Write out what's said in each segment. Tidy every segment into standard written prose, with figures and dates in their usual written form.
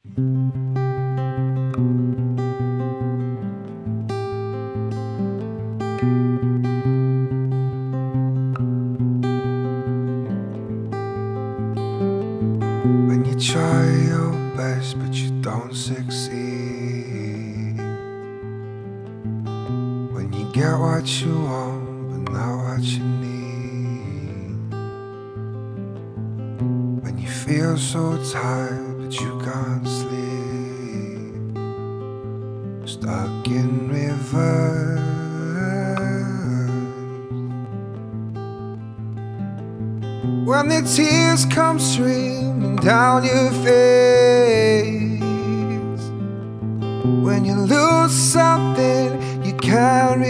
When you try your best but you don't succeed, when you get what you want but not what you need, when you feel so tired but you can't sleep, stuck in reverse. When the tears come streaming down your face, when you lose something you can't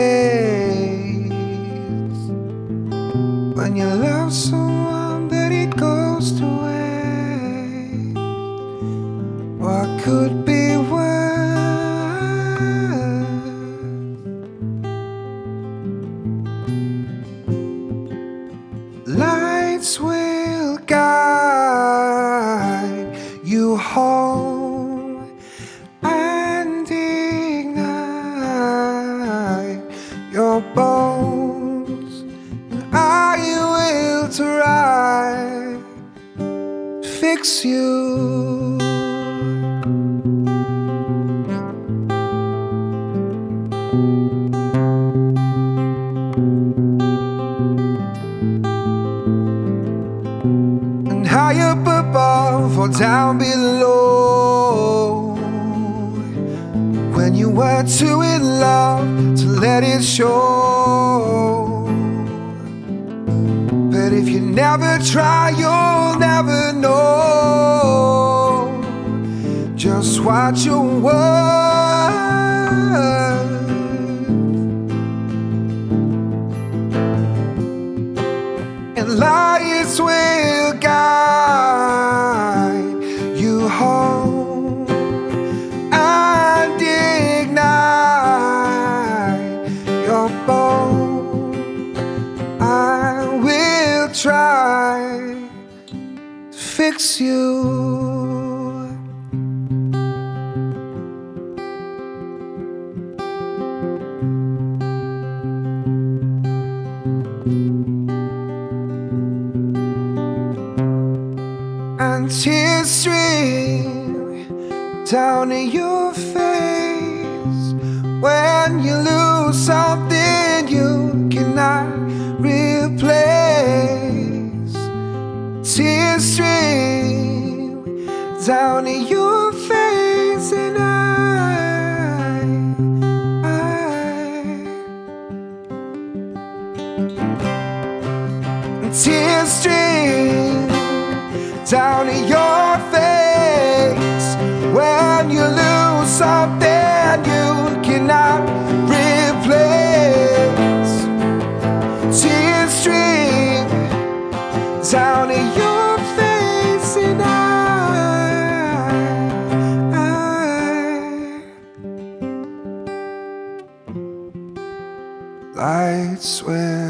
replace, when you love someone but it goes to waste, what could be worse? Lights will guide you home and ignite your bones, and I will try to fix you. High up above or down below, when you were too in love to let it show. But if you never try, you'll never know just what you're worth. And lights will guide you home and ignite your bone. I will try to fix you. And tears stream down in your face when you lose something you cannot replace. Tears stream down in your face, and tears stream down in your face when you lose something you cannot replace. Tears stream down in your face, and lights will